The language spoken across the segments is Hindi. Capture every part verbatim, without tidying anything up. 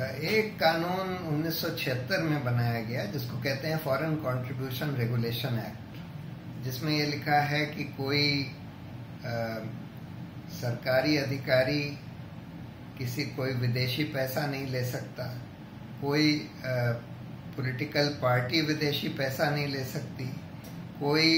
एक कानून उन्नीस सौ छिहत्तर में बनाया गया जिसको कहते हैं फॉरेन कंट्रीब्यूशन रेगुलेशन एक्ट, जिसमें ये लिखा है कि कोई आ, सरकारी अधिकारी किसी कोई विदेशी पैसा नहीं ले सकता, कोई पॉलिटिकल पार्टी विदेशी पैसा नहीं ले सकती, कोई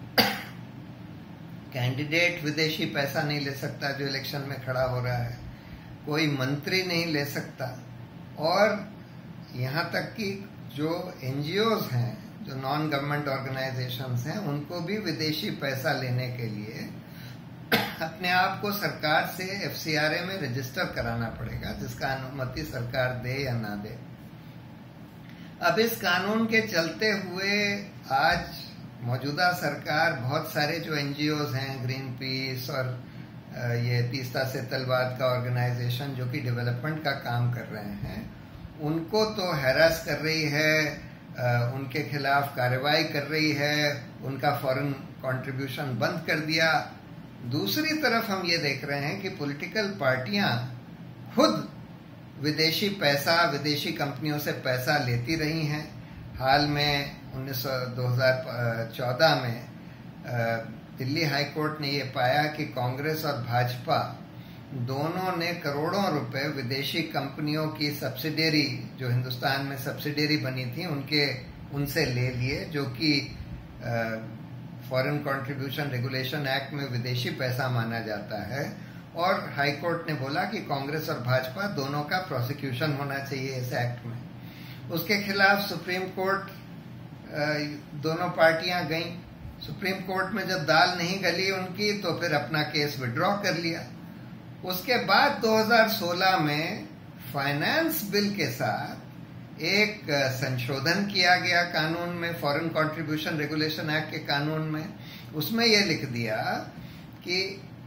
कैंडिडेट विदेशी पैसा नहीं ले सकता जो इलेक्शन में खड़ा हो रहा है, कोई मंत्री नहीं ले सकता, और यहाँ तक कि जो एनजीओज हैं, जो नॉन गवर्नमेंट ऑर्गेनाइजेशंस हैं, उनको भी विदेशी पैसा लेने के लिए अपने आप को सरकार से एफसीआरए में रजिस्टर कराना पड़ेगा, जिसका अनुमति सरकार दे या ना दे। अब इस कानून के चलते हुए आज मौजूदा सरकार बहुत सारे जो एनजीओज हैं, ग्रीन पीस और ये तीस्ता से तलवाद का ऑर्गेनाइजेशन जो कि डेवलपमेंट का काम कर रहे हैं, उनको तो हैरास कर रही है, उनके खिलाफ कार्रवाई कर रही है, उनका फॉरेन कंट्रीब्यूशन बंद कर दिया। दूसरी तरफ हम ये देख रहे हैं कि पॉलिटिकल पार्टियां खुद विदेशी पैसा, विदेशी कंपनियों से पैसा लेती रही हैं। हाल में उन्नीस दो हजार चौदह में दिल्ली हाई कोर्ट ने ये पाया कि कांग्रेस और भाजपा दोनों ने करोड़ों रुपए विदेशी कंपनियों की सब्सिडियरी, जो हिंदुस्तान में सब्सिडियरी बनी थी, उनके उनसे ले लिए, जो कि फॉरेन कंट्रीब्यूशन रेगुलेशन एक्ट में विदेशी पैसा माना जाता है। और हाई कोर्ट ने बोला कि कांग्रेस और भाजपा दोनों का प्रोसिक्यूशन होना चाहिए इस एक्ट में। उसके खिलाफ सुप्रीम कोर्ट दोनों पार्टियां गईं। सुप्रीम कोर्ट में जब दाल नहीं गली उनकी, तो फिर अपना केस विड्रॉ कर लिया। उसके बाद दो हज़ार सोलह में फाइनेंस बिल के साथ एक संशोधन किया गया कानून में, फॉरेन कंट्रीब्यूशन रेगुलेशन एक्ट के कानून में। उसमें यह लिख दिया कि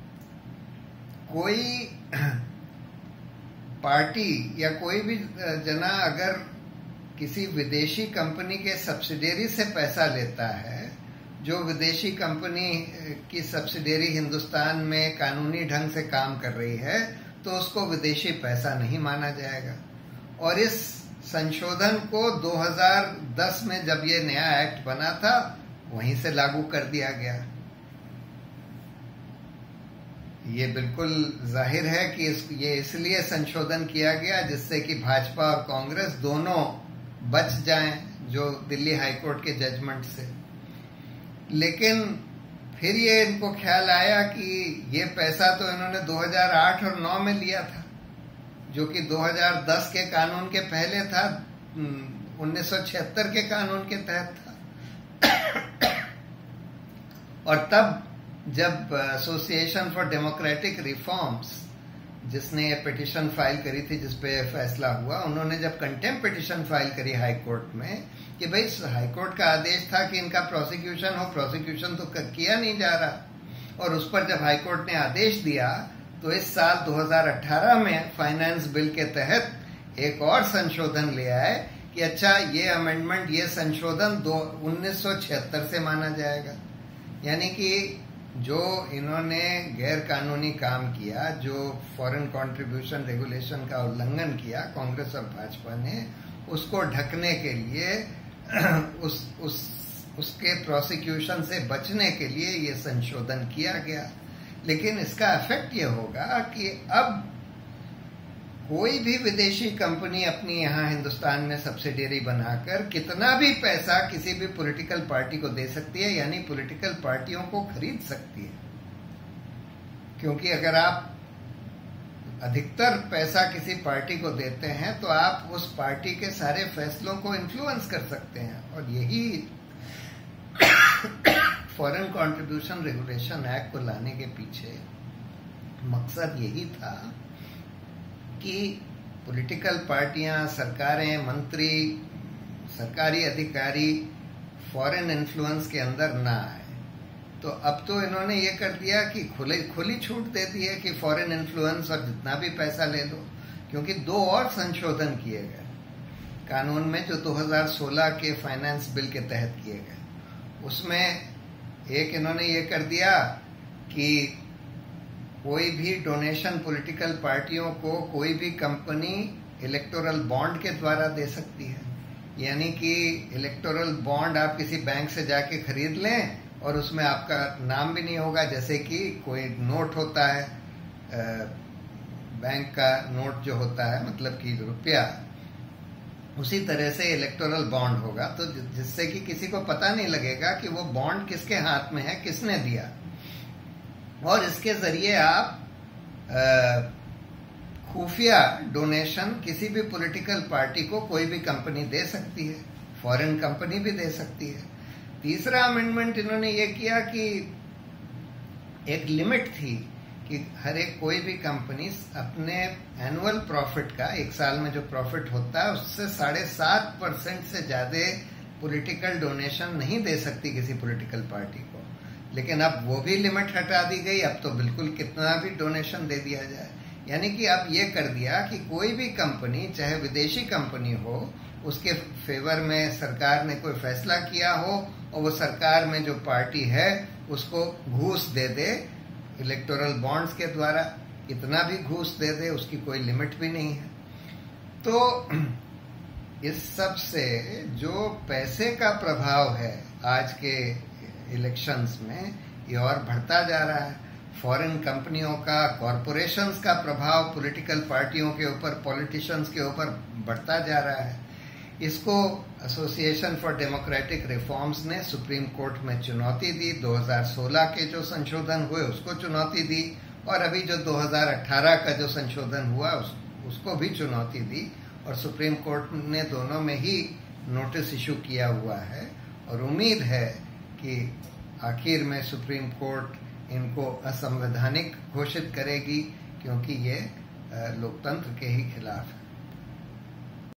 कोई पार्टी या कोई भी जना अगर किसी विदेशी कंपनी के सब्सिडियरी से पैसा लेता है, जो विदेशी कंपनी की सब्सिडियरी हिंदुस्तान में कानूनी ढंग से काम कर रही है, तो उसको विदेशी पैसा नहीं माना जाएगा। और इस संशोधन को दो हज़ार दस में जब ये नया एक्ट बना था, वहीं से लागू कर दिया गया। ये बिल्कुल जाहिर है कि इस, ये इसलिए संशोधन किया गया जिससे कि भाजपा और कांग्रेस दोनों बच जाएं, जो दिल्ली हाईकोर्ट के जजमेंट से। लेकिन फिर ये इनको ख्याल आया कि ये पैसा तो इन्होंने दो हज़ार आठ और नौ में लिया था, जो कि दो हज़ार दस के कानून के पहले था, उन्नीस सौ छिहत्तर के कानून के तहत था। और तब जब एसोसिएशन फॉर डेमोक्रेटिक रिफॉर्म्स, जिसने ये पिटीशन फाइल करी थी, जिसपे फैसला हुआ, उन्होंने जब कंटेम्प्ट पिटीशन फाइल करी हाई कोर्ट में कि भाई हाई कोर्ट का आदेश था कि इनका प्रोसिक्यूशन हो, प्रोसिक्यूशन तो किया नहीं जा रहा। और उस पर जब हाई कोर्ट ने आदेश दिया, तो इस साल दो हज़ार अठारह में फाइनेंस बिल के तहत एक और संशोधन ले आए कि अच्छा, ये अमेंडमेंट, ये संशोधन दो उन्नीस सौ छिहत्तर से माना जाएगा। यानी कि जो इन्होंने गैर कानूनी काम किया, जो फॉरेन कंट्रीब्यूशन रेगुलेशन का उल्लंघन किया कांग्रेस और भाजपा ने, उसको ढकने के लिए, उस उस उसके प्रोसिक्यूशन से बचने के लिए ये संशोधन किया गया। लेकिन इसका इफेक्ट ये होगा कि अब कोई भी विदेशी कंपनी अपनी यहाँ हिंदुस्तान में सब्सिडियरी बनाकर कितना भी पैसा किसी भी पॉलिटिकल पार्टी को दे सकती है, यानी पॉलिटिकल पार्टियों को खरीद सकती है। क्योंकि अगर आप अधिकतर पैसा किसी पार्टी को देते हैं, तो आप उस पार्टी के सारे फैसलों को इन्फ्लुएंस कर सकते हैं। और यही फॉरेन कंट्रीब्यूशन रेगुलेशन एक्ट को लाने के पीछे मकसद यही था कि पॉलिटिकल पार्टियां, सरकारें, मंत्री, सरकारी अधिकारी फॉरेन इन्फ्लुएंस के अंदर ना आए। तो अब तो इन्होंने ये कर दिया कि खुले खुली छूट दे दी है कि फॉरेन इन्फ्लुएंस और जितना भी पैसा ले लो। क्योंकि दो और संशोधन किए गए कानून में, जो दो हज़ार सोलह के फाइनेंस बिल के तहत किए गए। उसमें एक इन्होंने ये कर दिया कि कोई भी डोनेशन पॉलिटिकल पार्टियों को कोई भी कंपनी इलेक्टोरल बॉन्ड के द्वारा दे सकती है। यानी कि इलेक्टोरल बॉन्ड आप किसी बैंक से जाके खरीद लें और उसमें आपका नाम भी नहीं होगा, जैसे कि कोई नोट होता है, बैंक का नोट जो होता है, मतलब कि रुपया, उसी तरह से इलेक्टोरल बॉन्ड होगा, तो जिससे कि किसी को पता नहीं लगेगा कि वो बॉन्ड किसके हाथ में है, किसने दिया। और इसके जरिए आप खुफिया डोनेशन किसी भी पॉलिटिकल पार्टी को कोई भी कंपनी दे सकती है, फॉरेन कंपनी भी दे सकती है। तीसरा अमेंडमेंट इन्होंने ये किया कि एक लिमिट थी कि हर एक कोई भी कंपनी अपने एनुअल प्रॉफिट का, एक साल में जो प्रॉफिट होता है उससे साढ़े सात परसेंट से ज्यादा पॉलिटिकल डोनेशन नहीं दे सकती किसी पॉलिटिकल पार्टी को। लेकिन अब वो भी लिमिट हटा दी गई, अब तो बिल्कुल कितना भी डोनेशन दे दिया जाए। यानी कि अब ये कर दिया कि कोई भी कंपनी, चाहे विदेशी कंपनी हो, उसके फेवर में सरकार ने कोई फैसला किया हो और वो सरकार में जो पार्टी है उसको घूस दे दे इलेक्टोरल बॉन्ड्स के द्वारा, इतना भी घूस दे दे, उसकी कोई लिमिट भी नहीं है। तो इस सब से जो पैसे का प्रभाव है आज के इलेक्शंस में, ये और बढ़ता जा रहा है। फॉरेन कंपनियों का, कॉरपोरेशंस का प्रभाव पॉलिटिकल पार्टियों के ऊपर, पॉलिटिशियंस के ऊपर बढ़ता जा रहा है। इसको एसोसिएशन फॉर डेमोक्रेटिक रिफॉर्म्स ने सुप्रीम कोर्ट में चुनौती दी। दो हज़ार सोलह के जो संशोधन हुए उसको चुनौती दी, और अभी जो दो हज़ार अठारह का जो संशोधन हुआ उस, उसको भी चुनौती दी। और सुप्रीम कोर्ट ने दोनों में ही नोटिस इशू किया हुआ है, और उम्मीद है कि आखिर में सुप्रीम कोर्ट इनको असंवैधानिक घोषित करेगी, क्योंकि ये लोकतंत्र के ही खिलाफ है।